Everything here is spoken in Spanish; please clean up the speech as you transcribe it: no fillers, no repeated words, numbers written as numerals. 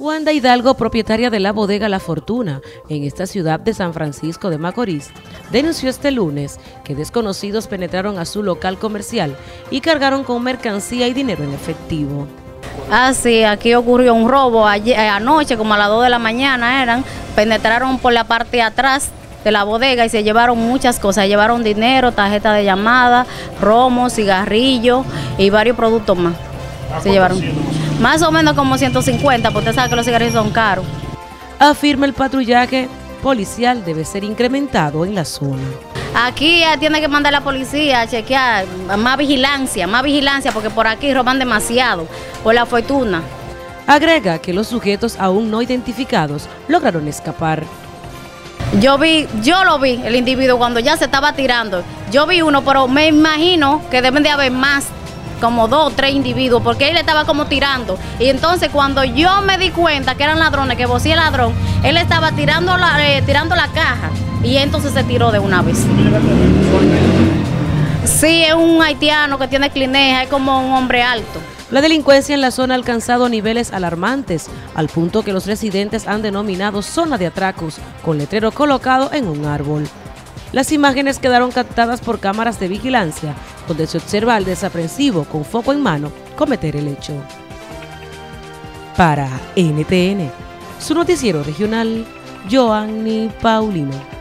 Wanda Hidalgo, propietaria de la bodega La Fortuna, en esta ciudad de San Francisco de Macorís, denunció este lunes que desconocidos penetraron a su local comercial y cargaron con mercancía y dinero en efectivo. Sí, aquí ocurrió un robo anoche, como a las 2 de la mañana penetraron por la parte de atrás de la bodega y se llevaron muchas cosas, llevaron dinero, tarjeta de llamada, romo, cigarrillos y varios productos más. Se llevaron más o menos como 150, porque usted sabe que los cigarrillos son caros. Afirma el patrullaje policial debe ser incrementado en la zona. Aquí tiene que mandar la policía a chequear más vigilancia, porque por aquí roban demasiado, por La Fortuna. Agrega que los sujetos aún no identificados lograron escapar. Yo lo vi, el individuo cuando ya se estaba tirando. Yo vi uno, pero me imagino que deben de haber más, como 2 o 3 individuos, porque él estaba como tirando. Y entonces cuando yo me di cuenta que eran ladrones, que vocía el ladrón, él estaba tirando la caja y entonces se tiró de una vez. Sí, es un haitiano que tiene clineja, es como un hombre alto. La delincuencia en la zona ha alcanzado niveles alarmantes, al punto que los residentes han denominado zona de atracos, con letrero colocado en un árbol. Las imágenes quedaron captadas por cámaras de vigilancia, donde se observa al desaprensivo con foco en mano cometer el hecho. Para NTN, su noticiero regional, Joanny Paulino.